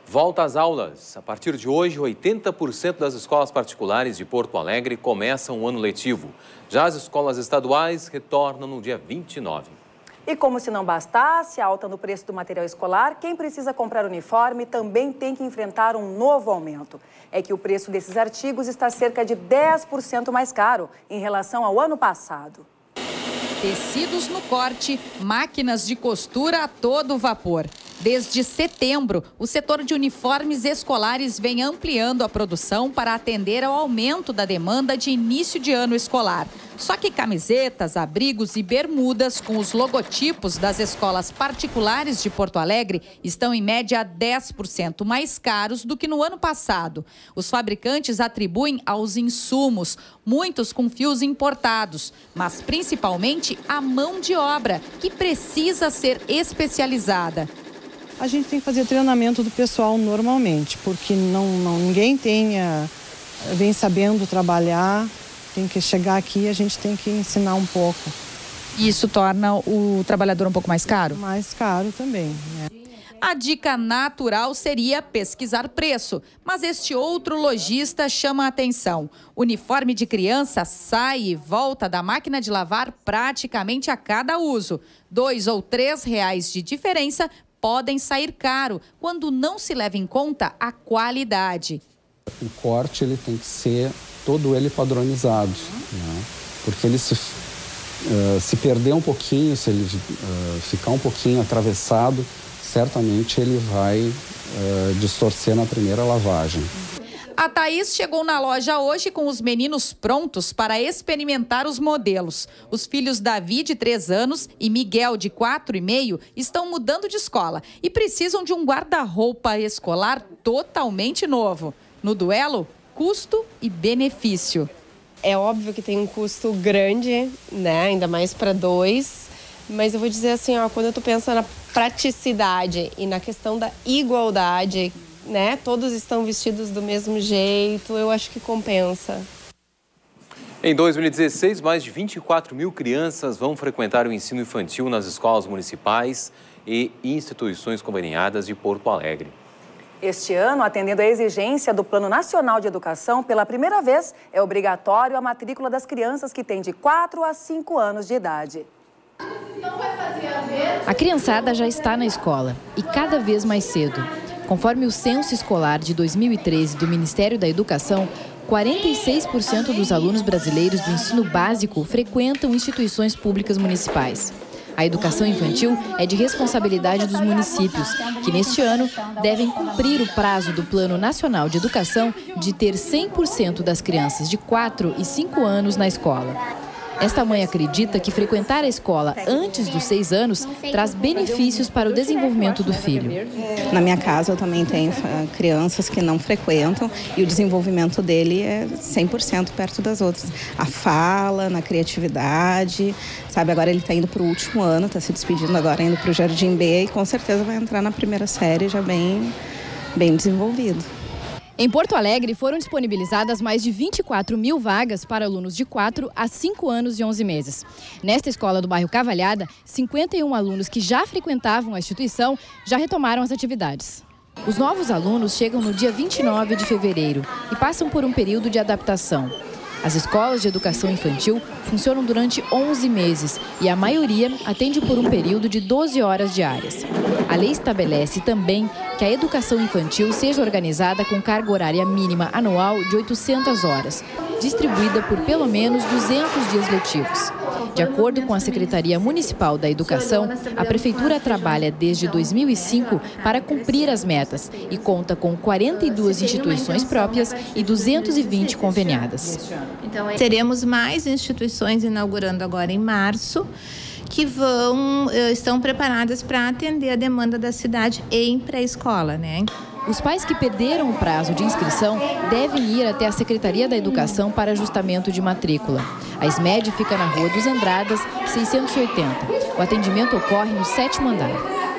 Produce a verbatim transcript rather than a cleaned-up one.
Volta às aulas. A partir de hoje, oitenta por cento das escolas particulares de Porto Alegre começam o ano letivo. Já as escolas estaduais retornam no dia vinte e nove. E como se não bastasse a alta no preço do material escolar, quem precisa comprar uniforme também tem que enfrentar um novo aumento. É que o preço desses artigos está cerca de dez por cento mais caro em relação ao ano passado. Tecidos no corte, máquinas de costura a todo vapor. Desde setembro, o setor de uniformes escolares vem ampliando a produção para atender ao aumento da demanda de início de ano escolar. Só que camisetas, abrigos e bermudas com os logotipos das escolas particulares de Porto Alegre estão em média dez por cento mais caros do que no ano passado. Os fabricantes atribuem aos insumos, muitos com fios importados, mas principalmente a mão de obra, que precisa ser especializada. A gente tem que fazer treinamento do pessoal normalmente, porque não, não, ninguém tenha, vem sabendo trabalhar, tem que chegar aqui e a gente tem que ensinar um pouco. Isso torna o trabalhador um pouco mais caro? Mais caro também, né? A dica natural seria pesquisar preço, mas este outro lojista chama a atenção. Uniforme de criança sai e volta da máquina de lavar praticamente a cada uso. Dois ou três reais de diferença podem sair caro quando não se leva em conta a qualidade. O corte ele tem que ser todo ele padronizado, né? Porque ele se, uh, se perder um pouquinho, se ele uh, ficar um pouquinho atravessado, certamente ele vai uh, distorcer na primeira lavagem. A Thaís chegou na loja hoje com os meninos prontos para experimentar os modelos. Os filhos Davi, de três anos, e Miguel, de quatro e meio, estão mudando de escola e precisam de um guarda-roupa escolar totalmente novo. No duelo, custo e benefício. É óbvio que tem um custo grande, né? Ainda mais para dois. Mas eu vou dizer assim, ó, quando tu pensa na praticidade e na questão da igualdade, né? Todos estão vestidos do mesmo jeito, eu acho que compensa. Em dois mil e dezesseis, mais de vinte e quatro mil crianças vão frequentar o ensino infantil nas escolas municipais e instituições conveniadas de Porto Alegre. Este ano, atendendo à exigência do Plano Nacional de Educação, pela primeira vez é obrigatório a matrícula das crianças que têm de quatro a cinco anos de idade. A criançada já está na escola e cada vez mais cedo. Conforme o censo escolar de dois mil e treze do Ministério da Educação, quarenta e seis por cento dos alunos brasileiros do ensino básico frequentam instituições públicas municipais. A educação infantil é de responsabilidade dos municípios, que neste ano devem cumprir o prazo do Plano Nacional de Educação de ter cem por cento das crianças de quatro e cinco anos na escola. Esta mãe acredita que frequentar a escola antes dos seis anos traz benefícios para o desenvolvimento do filho. Na minha casa eu também tenho crianças que não frequentam e o desenvolvimento dele é cem por cento perto das outras. A fala, na criatividade, sabe? Agora ele está indo para o último ano, está se despedindo agora, indo para o Jardim B e com certeza vai entrar na primeira série já bem, bem desenvolvido. Em Porto Alegre, foram disponibilizadas mais de vinte e quatro mil vagas para alunos de quatro a cinco anos e onze meses. Nesta escola do bairro Cavalhada, cinquenta e um alunos que já frequentavam a instituição já retomaram as atividades. Os novos alunos chegam no dia vinte e nove de fevereiro e passam por um período de adaptação. As escolas de educação infantil funcionam durante onze meses e a maioria atende por um período de doze horas diárias. A lei estabelece também que a educação infantil seja organizada com carga horária mínima anual de oitocentas horas, distribuída por pelo menos duzentos dias letivos. De acordo com a Secretaria Municipal da Educação, a Prefeitura trabalha desde dois mil e cinco para cumprir as metas e conta com quarenta e duas instituições próprias e duzentas e vinte conveniadas. Então, teremos mais instituições inaugurando agora em março, que vão, estão preparadas para atender a demanda da cidade em pré-escola, né? Os pais que perderam o prazo de inscrição devem ir até a Secretaria da Educação para ajustamento de matrícula. A SMED fica na Rua dos Andradas, seiscentos e oitenta. O atendimento ocorre no sétimo andar.